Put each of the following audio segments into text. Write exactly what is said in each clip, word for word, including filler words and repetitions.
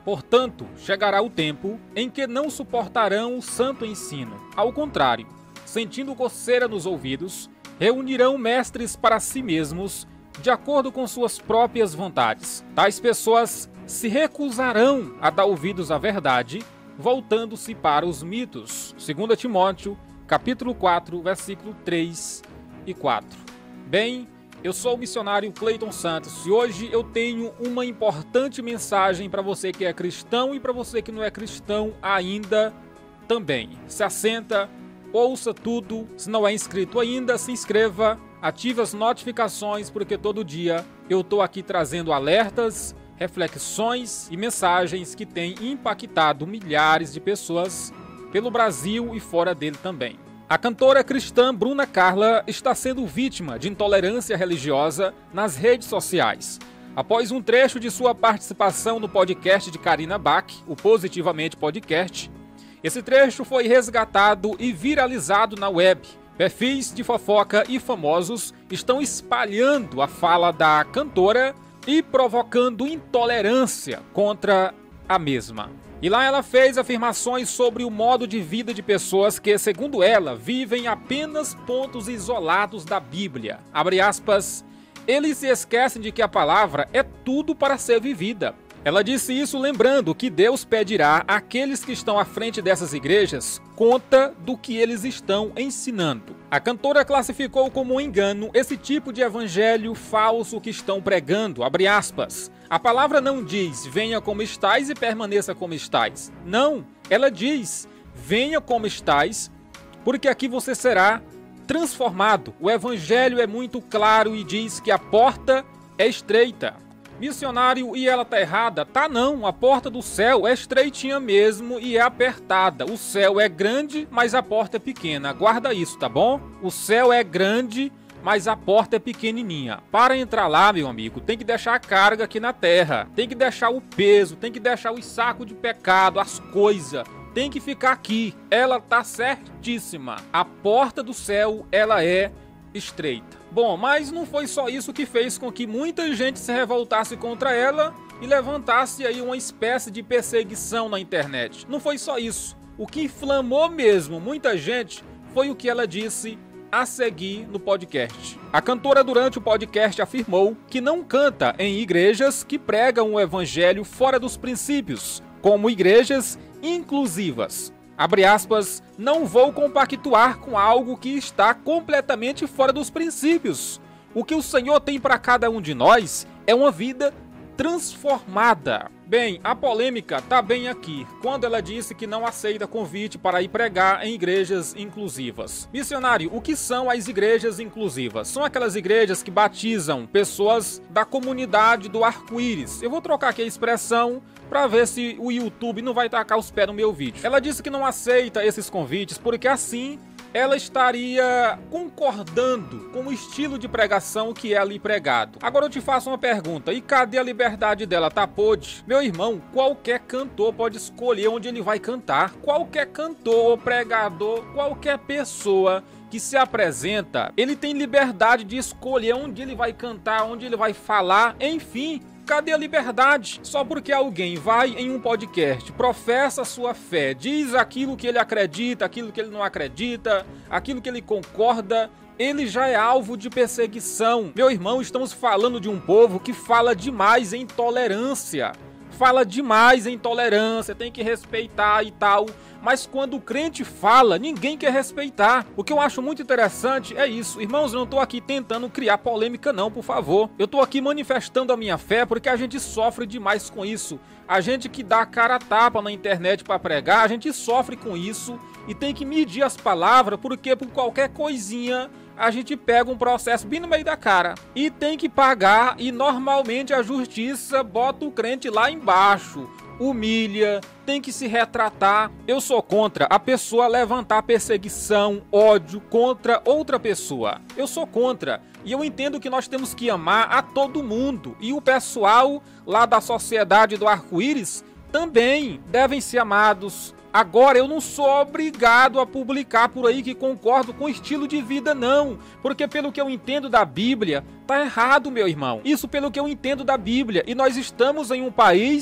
Portanto, chegará o tempo em que não suportarão o santo ensino. Ao contrário, sentindo coceira nos ouvidos, reunirão mestres para si mesmos, de acordo com suas próprias vontades. Tais pessoas se recusarão a dar ouvidos à verdade, voltando-se para os mitos. Segunda Timóteo, capítulo quatro, versículo três e quatro. Bem, eu sou o missionário Cleiton Santos e hoje eu tenho uma importante mensagem para você que é cristão e para você que não é cristão ainda também. Se assenta, ouça tudo. Se não é inscrito ainda, se inscreva, ative as notificações, porque todo dia eu estou aqui trazendo alertas, reflexões e mensagens que têm impactado milhares de pessoas pelo Brasil e fora dele também. A cantora cristã Bruna Carla está sendo vítima de intolerância religiosa nas redes sociais. Após um trecho de sua participação no podcast de Karina Bach, o Positivamente Podcast, esse trecho foi resgatado e viralizado na web. Perfis de fofoca e famosos estão espalhando a fala da cantora e provocando intolerância contra a mesma. E lá ela fez afirmações sobre o modo de vida de pessoas que, segundo ela, vivem apenas pontos isolados da Bíblia. Abre aspas, eles se esquecem de que a palavra é tudo para ser vivida. Ela disse isso lembrando que Deus pedirá àqueles que estão à frente dessas igrejas conta do que eles estão ensinando. A cantora classificou como um engano esse tipo de evangelho falso que estão pregando, abre aspas. A palavra não diz, venha como estais e permaneça como estais. Não, ela diz, venha como estais, porque aqui você será transformado. O evangelho é muito claro e diz que a porta é estreita. Missionário, e ela tá errada? Tá não, a porta do céu é estreitinha mesmo e é apertada. O céu é grande, mas a porta é pequena. Guarda isso, tá bom? O céu é grande, mas a porta é pequenininha. Para entrar lá, meu amigo, tem que deixar a carga aqui na terra. Tem que deixar o peso, tem que deixar os sacos de pecado, as coisas. Tem que ficar aqui. Ela tá certíssima. A porta do céu, ela é estreita. Bom, mas não foi só isso que fez com que muita gente se revoltasse contra ela e levantasse aí uma espécie de perseguição na internet. Não foi só isso. O que inflamou mesmo muita gente foi o que ela disse a seguir no podcast. A cantora durante o podcast afirmou que não canta em igrejas que pregam o evangelho fora dos princípios, como igrejas inclusivas. Abre aspas, não vou compactuar com algo que está completamente fora dos princípios. O que o Senhor tem para cada um de nós é uma vida transformada. Bem, a polêmica tá bem aqui, quando ela disse que não aceita convite para ir pregar em igrejas inclusivas. Missionário, o que são as igrejas inclusivas? São aquelas igrejas que batizam pessoas da comunidade do arco-íris. Eu vou trocar aqui a expressão para ver se o YouTube não vai tacar os pés no meu vídeo. Ela disse que não aceita esses convites porque assim ela estaria concordando com o estilo de pregação que é ali pregado. Agora eu te faço uma pergunta, e cadê a liberdade dela, tá pode? Meu irmão, qualquer cantor pode escolher onde ele vai cantar. Qualquer cantor, pregador, qualquer pessoa que se apresenta, ele tem liberdade de escolher onde ele vai cantar, onde ele vai falar, enfim. Cadê a liberdade? Só porque alguém vai em um podcast, professa a sua fé, diz aquilo que ele acredita, aquilo que ele não acredita, aquilo que ele concorda, ele já é alvo de perseguição. Meu irmão, estamos falando de um povo que fala demais em tolerância. Fala demais em tolerância, tem que respeitar e tal. Mas quando o crente fala, ninguém quer respeitar. O que eu acho muito interessante é isso. Irmãos, eu não estou aqui tentando criar polêmica não, por favor. Eu estou aqui manifestando a minha fé porque a gente sofre demais com isso. A gente que dá a cara a tapa na internet para pregar, a gente sofre com isso e tem que medir as palavras porque por qualquer coisinha a gente pega um processo bem no meio da cara e tem que pagar, e normalmente a justiça bota o crente lá embaixo, humilha, tem que se retratar. Eu sou contra a pessoa levantar perseguição, ódio contra outra pessoa. Eu sou contra. E eu entendo que nós temos que amar a todo mundo. E o pessoal lá da Sociedade do Arco-Íris também devem ser amados. Agora, eu não sou obrigado a publicar por aí que concordo com o estilo de vida, não. Porque pelo que eu entendo da Bíblia, tá errado, meu irmão. Isso pelo que eu entendo da Bíblia. E nós estamos em um país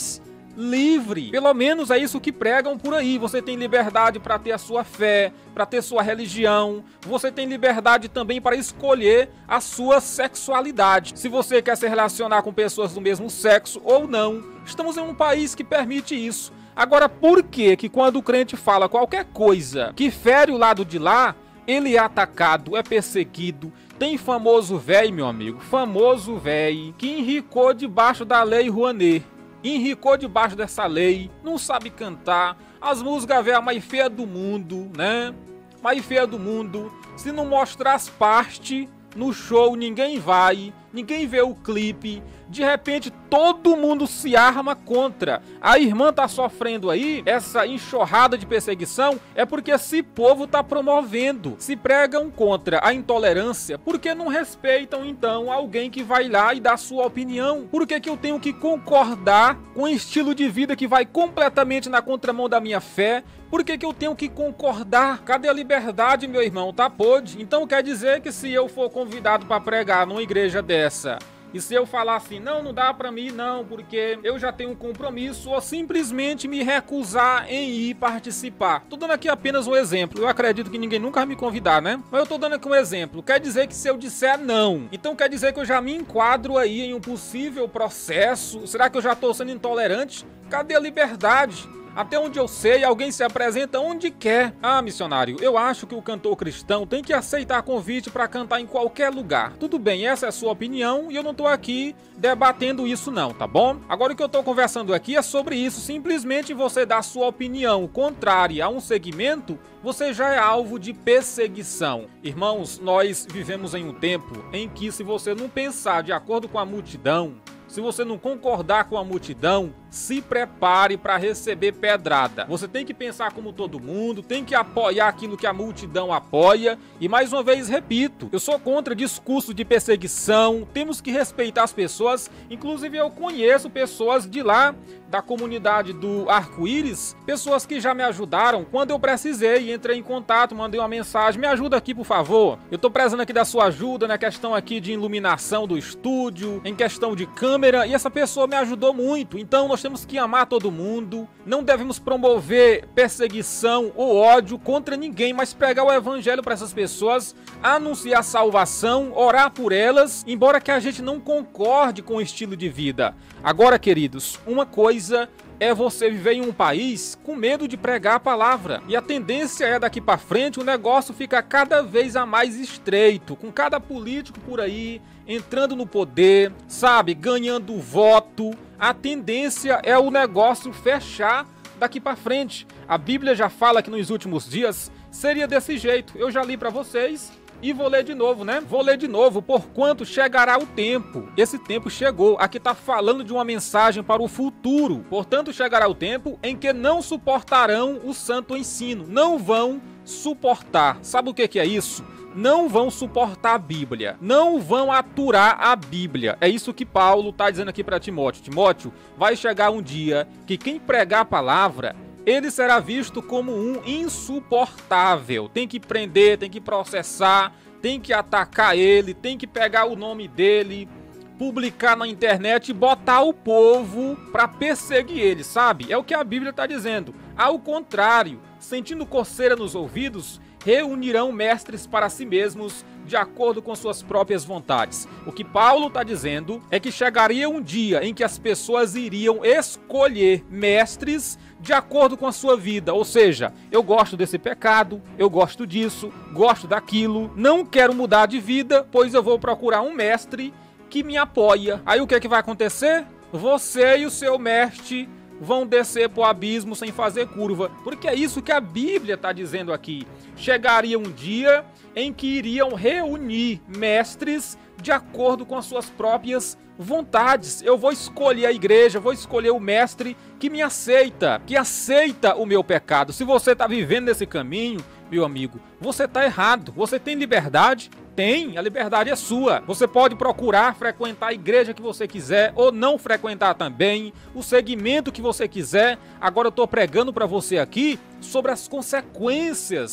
livre. Pelo menos é isso que pregam por aí. Você tem liberdade para ter a sua fé, para ter sua religião. Você tem liberdade também para escolher a sua sexualidade. Se você quer se relacionar com pessoas do mesmo sexo ou não. Estamos em um país que permite isso. Agora, por que que quando o crente fala qualquer coisa que fere o lado de lá, ele é atacado, é perseguido? Tem famoso véi, meu amigo, famoso véi, que enricou debaixo da lei Rouanet. Enricou debaixo dessa lei, não sabe cantar, as músicas velhas mais feias do mundo, né? Mais feia do mundo. Se não mostrar as partes no show, ninguém vai, ninguém vê o clipe. De repente, todo mundo se arma contra. A irmã tá sofrendo aí essa enxurrada de perseguição é porque esse povo tá promovendo. Se pregam contra a intolerância, por que não respeitam, então, alguém que vai lá e dá sua opinião? Por que que eu tenho que concordar com um estilo de vida que vai completamente na contramão da minha fé? Por que que eu tenho que concordar? Cadê a liberdade, meu irmão? Tá pode? Então quer dizer que se eu for convidado para pregar numa igreja dessa, e se eu falar assim, não, não dá pra mim não, porque eu já tenho um compromisso, ou simplesmente me recusar em ir participar. Tô dando aqui apenas um exemplo, eu acredito que ninguém nunca vai me convidar, né? Mas eu tô dando aqui um exemplo, quer dizer que se eu disser não, então quer dizer que eu já me enquadro aí em um possível processo? Será que eu já tô sendo intolerante? Cadê a liberdade? Até onde eu sei, alguém se apresenta onde quer. Ah, missionário, eu acho que o cantor cristão tem que aceitar convite para cantar em qualquer lugar. Tudo bem, essa é a sua opinião e eu não tô aqui debatendo isso não, tá bom? Agora o que eu tô conversando aqui é sobre isso. Simplesmente você dar sua opinião contrária a um segmento, você já é alvo de perseguição. Irmãos, nós vivemos em um tempo em que se você não pensar de acordo com a multidão, se você não concordar com a multidão, se prepare para receber pedrada. Você tem que pensar como todo mundo, tem que apoiar aquilo que a multidão apoia. E mais uma vez, repito, eu sou contra discurso de perseguição, temos que respeitar as pessoas. Inclusive eu conheço pessoas de lá, da comunidade do Arco-Íris, pessoas que já me ajudaram quando eu precisei, entrei em contato, mandei uma mensagem, me ajuda aqui por favor. Eu tô precisando aqui da sua ajuda na questão aqui de iluminação do estúdio, em questão de câmera, e essa pessoa me ajudou muito. Então nós temos que amar todo mundo, não devemos promover perseguição ou ódio contra ninguém, mas pregar o evangelho para essas pessoas, anunciar a salvação, orar por elas, embora que a gente não concorde com o estilo de vida. Agora, queridos, uma coisa é você viver em um país com medo de pregar a palavra. E a tendência é daqui para frente o negócio fica cada vez a mais estreito, com cada político por aí entrando no poder, sabe, ganhando voto. A tendência é o negócio fechar daqui para frente. A Bíblia já fala que nos últimos dias seria desse jeito. Eu já li para vocês. E vou ler de novo, né? Vou ler de novo. Porquanto chegará o tempo. Esse tempo chegou. Aqui está falando de uma mensagem para o futuro. Portanto, chegará o tempo em que não suportarão o santo ensino. Não vão suportar. Sabe o que que é isso? Não vão suportar a Bíblia. Não vão aturar a Bíblia. É isso que Paulo está dizendo aqui para Timóteo. Timóteo, vai chegar um dia que quem pregar a palavra, ele será visto como um insuportável. Tem que prender, tem que processar, tem que atacar ele, tem que pegar o nome dele, publicar na internet e botar o povo para perseguir ele, sabe? É o que a Bíblia está dizendo. Ao contrário, sentindo coceira nos ouvidos, reunirão mestres para si mesmos de acordo com suas próprias vontades. O que Paulo está dizendo é que chegaria um dia em que as pessoas iriam escolher mestres de acordo com a sua vida. Ou seja, eu gosto desse pecado, eu gosto disso, gosto daquilo, não quero mudar de vida, pois eu vou procurar um mestre que me apoia. Aí o que é que vai acontecer? Você e o seu mestre vão descer para o abismo sem fazer curva, porque é isso que a Bíblia está dizendo aqui. Chegaria um dia em que iriam reunir mestres de acordo com as suas próprias vontades. Eu vou escolher a igreja, vou escolher o mestre que me aceita, que aceita o meu pecado. Se você está vivendo nesse caminho, meu amigo, você está errado. Você tem liberdade? Tem, a liberdade é sua. Você pode procurar frequentar a igreja que você quiser ou não frequentar também, o segmento que você quiser. Agora eu estou pregando para você aqui sobre as consequências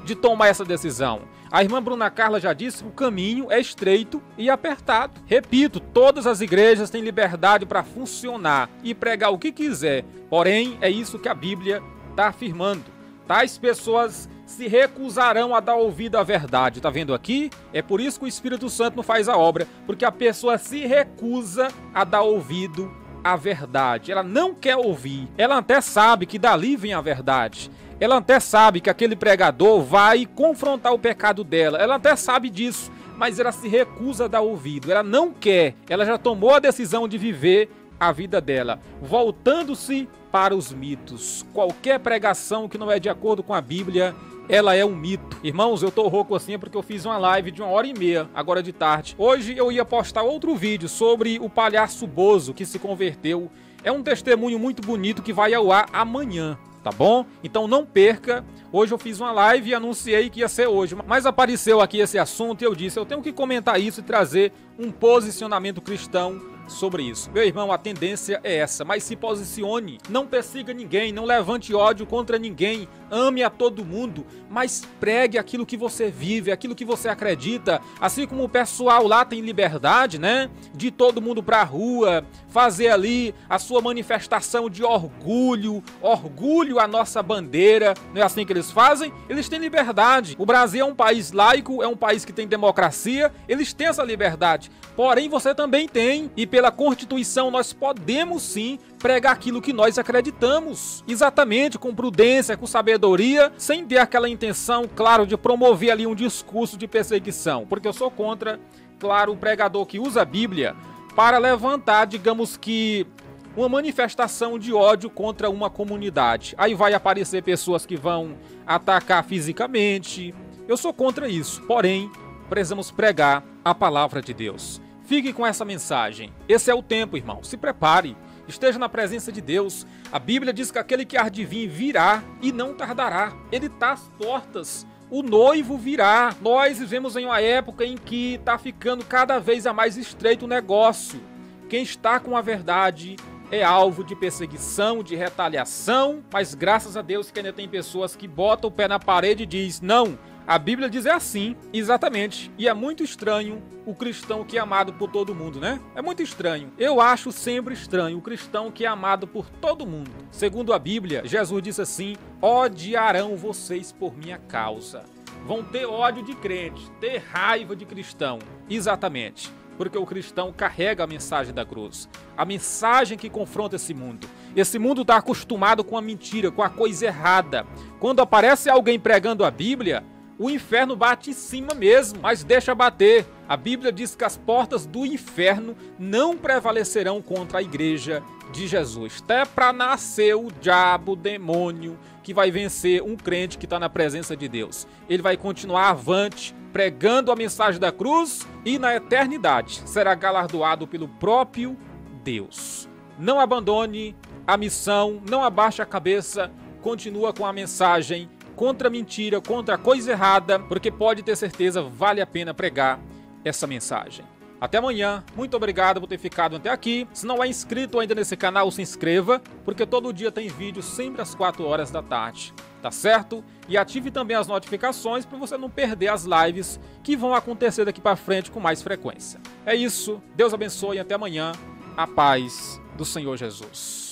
de tomar essa decisão. A irmã Bruna Carla já disse que o caminho é estreito e apertado. Repito, todas as igrejas têm liberdade para funcionar e pregar o que quiser. Porém, é isso que a Bíblia está afirmando. Tais pessoas se recusarão a dar ouvido à verdade. Tá vendo aqui? É por isso que o Espírito Santo não faz a obra, porque a pessoa se recusa a dar ouvido à verdade. Ela não quer ouvir. Ela até sabe que dali vem a verdade. Ela até sabe que aquele pregador vai confrontar o pecado dela. Ela até sabe disso, mas ela se recusa a dar ouvido. Ela não quer. Ela já tomou a decisão de viver a vida dela, voltando-se para os mitos. Qualquer pregação que não é de acordo com a Bíblia, ela é um mito. Irmãos, eu tô rouco assim porque eu fiz uma live de uma hora e meia, agora de tarde. Hoje eu ia postar outro vídeo sobre o palhaço Bozo que se converteu. É um testemunho muito bonito que vai ao ar amanhã, tá bom? Então não perca. Hoje eu fiz uma live e anunciei que ia ser hoje, mas apareceu aqui esse assunto e eu disse, eu tenho que comentar isso e trazer um posicionamento cristão sobre isso. Meu irmão, a tendência é essa, mas se posicione, não persiga ninguém, não levante ódio contra ninguém, ame a todo mundo, mas pregue aquilo que você vive, aquilo que você acredita, assim como o pessoal lá tem liberdade, né, de todo mundo pra rua, fazer ali a sua manifestação de orgulho, orgulho à nossa bandeira, não é assim que eles fazem? Eles têm liberdade. O Brasil é um país laico, é um país que tem democracia, eles têm essa liberdade, porém você também tem, e pela Constituição nós podemos sim pregar aquilo que nós acreditamos, exatamente, com prudência, com sabedoria, sem ter aquela intenção, claro, de promover ali um discurso de perseguição, porque eu sou contra, claro, o pregador que usa a Bíblia para levantar, digamos que, uma manifestação de ódio contra uma comunidade. Aí vai aparecer pessoas que vão atacar fisicamente. Eu sou contra isso, porém, precisamos pregar a palavra de Deus. Fique com essa mensagem. Esse é o tempo, irmão. Se prepare. Esteja na presença de Deus. A Bíblia diz que aquele que há de vir virá e não tardará. Ele está às portas. O noivo virá. Nós vivemos em uma época em que está ficando cada vez a mais estreito o negócio. Quem está com a verdade é alvo de perseguição, de retaliação, mas graças a Deus que ainda tem pessoas que botam o pé na parede e diz, não, a Bíblia diz é assim, exatamente, e é muito estranho o cristão que é amado por todo mundo, né? É muito estranho. Eu acho sempre estranho o cristão que é amado por todo mundo. Segundo a Bíblia, Jesus disse assim, odiarão vocês por minha causa. Vão ter ódio de crente, ter raiva de cristão, exatamente. Porque o cristão carrega a mensagem da cruz, a mensagem que confronta esse mundo. Esse mundo está acostumado com a mentira, com a coisa errada. Quando aparece alguém pregando a Bíblia, o inferno bate em cima mesmo, mas deixa bater. A Bíblia diz que as portas do inferno não prevalecerão contra a igreja de Jesus. Até para nascer o diabo, o demônio, que vai vencer um crente que está na presença de Deus. Ele vai continuar avante, pregando a mensagem da cruz e na eternidade será galardoado pelo próprio Deus. Não abandone a missão, não abaixe a cabeça, continua com a mensagem contra a mentira, contra a coisa errada, porque pode ter certeza, vale a pena pregar essa mensagem. Até amanhã, muito obrigado por ter ficado até aqui. Se não é inscrito ainda nesse canal, se inscreva, porque todo dia tem vídeo sempre às quatro horas da tarde, tá certo? E ative também as notificações para você não perder as lives que vão acontecer daqui para frente com mais frequência. É isso, Deus abençoe e até amanhã, a paz do Senhor Jesus.